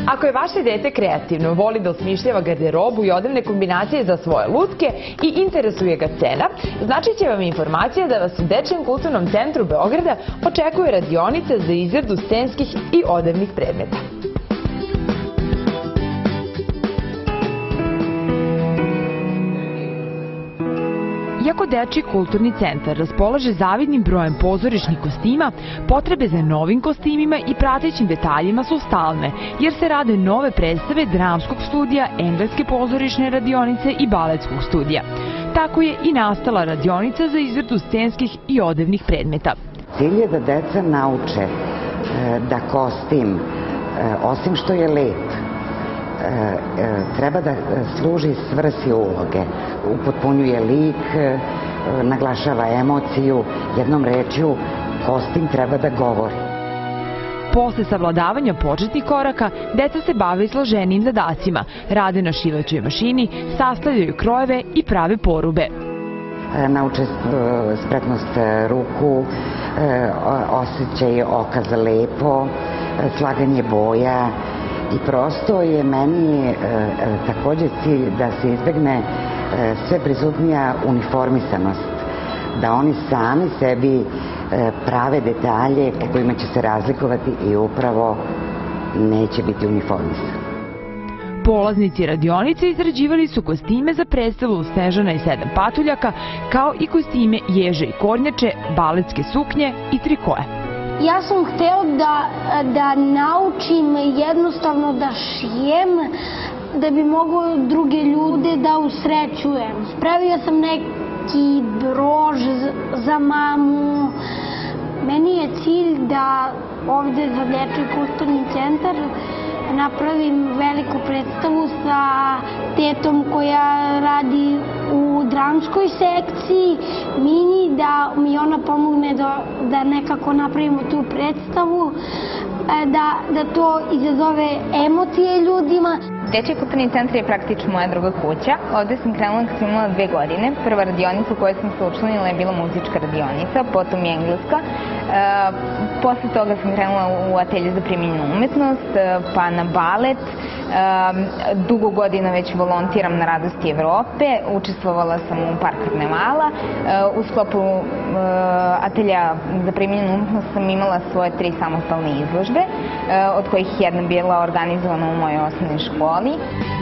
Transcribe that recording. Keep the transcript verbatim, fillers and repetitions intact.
Ako je vaše dete kreativno, voli da osmišljava garderobu i odevne kombinacije za svoje lutke i interesuje ga cena, znači će vam informacija da vas u Dečijem kulturnom centru Beograda očekuje radionica za izradu scenskih i odevnih predmeta. Iako Dečiji kulturni centar raspolaže zavidnim brojem pozorišnih kostima, potrebe za novim kostimima i pratećim detaljima su stalne, jer se rade nove predstave dramskog studija, engleske pozorišne radionice i baletskog studija. Tako je i nastala radionica za izradu scenskih i odevnih predmeta. Cilj je da deca nauče da kostim, osim što je lep, treba da služi svrsi uloge, upotpunjuje lik, naglašava emociju, jednom rečju kostim treba da govori. Posle savladavanja početnih koraka, deca se bave složenijim zadacima, rade na šivaćoj mašini, sastavljaju krojeve i prave porube. Nauče spretnost ruku, osjećaj oka za lepo, slaganje boja. I prosto je meni takođe cilj da se izbegne sve prisutnija uniformisanost, da oni sami sebi prave detalje kojima će se razlikovati i upravo neće biti uniformisani. Polaznici radionice izrađivali su kostime za predstavu Snežana i sedam patuljaka, kao i kostime Ježe i kornjače, baletske suknje i trikoje. Ja sam hteo da, da naučim jednostavno da šijem, da bi mogo druge ljude da usrećujem. Spravio sam neki brož za mamu. Meni je cilj da ovde za Dečiji kulturni centar napravim veliku predstavu sa tetom koja radi u dramskoj sekciji, mini, da mi ona pomogne da, da nekako napravimo tu predstavu, da, da to izazove emocije ljudima. Dečiji kulturni centar je praktično moja druga kuća. Ovde sam krenula kad sam imala dve godine. Prva radionica u kojoj sam se učlanila je bila muzička radionica, potom i engleska. Posle toga sam krenula u atelje za primenjenu umetnost, pa na balet. Dugo godina već volontiram na Radosti Evrope, učestvovala sam u Park Karnevala. U sklopu atelja za primenjenu umetnost sam imala svoje tri samostalne izložbe, od kojih jedna bila organizovana u mojoj osnovnoj školi.